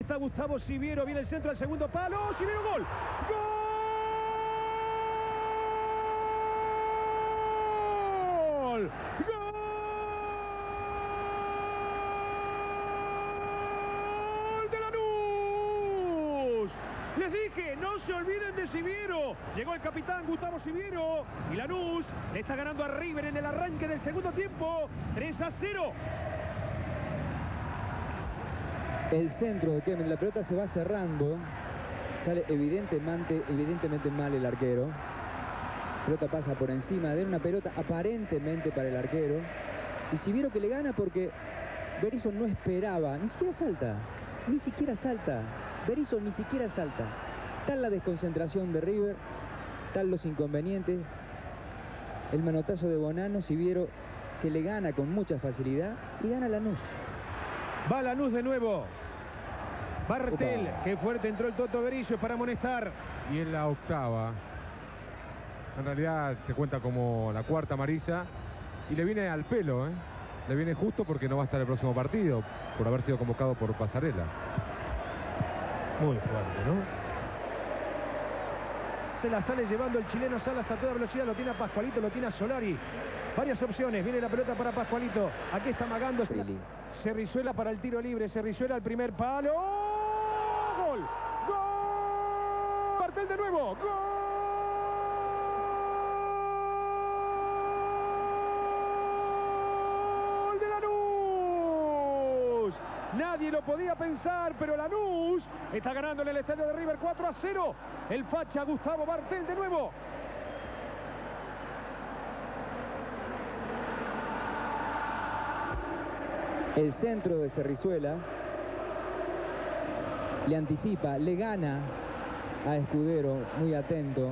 está Gustavo Siviero, viene el centro al segundo palo. Siviero, gol. ¡Gol! ¡Gol de Lanús! Les dije, no se olviden de Siviero. Llegó el capitán Gustavo Siviero y Lanús le está ganando a River en el arranque del segundo tiempo. 3-0. El centro de Kemen, la pelota se va cerrando. Sale evidentemente mal el arquero. La pelota pasa por encima de una pelota aparentemente para el arquero. Y Siviero que le gana porque Berizzo no esperaba, ni siquiera salta. Berizzo ni siquiera salta. Tal la desconcentración de River, tal los inconvenientes. El manotazo de Bonano, Siviero que le gana con mucha facilidad y gana Lanús. Va Lanús de nuevo. Bartel, qué fuerte entró el Toto Berizzo para amonestar. Y en la octava. En realidad se cuenta como la cuarta amarilla. Y le viene al pelo, ¿eh? Le viene justo porque no va a estar el próximo partido, por haber sido convocado por Pasarela. Muy fuerte, ¿no? Se la sale llevando el chileno Salas a toda velocidad. Lo tiene a Pascualito, lo tiene a Solari. Varias opciones. Viene la pelota para Pascualito. Aquí está amagando. Cerrizuela para el tiro libre. Cerrizuela al primer palo. ¡Gol! ¡Gol! Bartel de nuevo. ¡Gol! Nadie lo podía pensar, pero Lanús está ganando en el estadio de River 4-0. El facha Gustavo Bartel de nuevo. El centro de Cerrizuela le anticipa, le gana a Escudero, muy atento.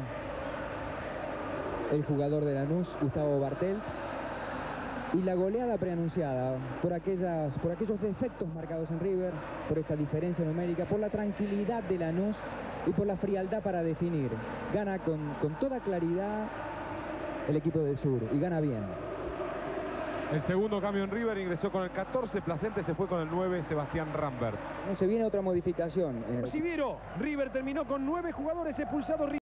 El jugador de Lanús, Gustavo Bartel. Y la goleada preanunciada por aquellos defectos marcados en River, por esta diferencia numérica, por la tranquilidad de Lanús y por la frialdad para definir. Gana con toda claridad el equipo del sur y gana bien. El segundo cambio en River ingresó con el 14, Placente se fue con el 9, Sebastián Rambert. No se viene otra modificación. Siviero, River terminó con 9 jugadores expulsados.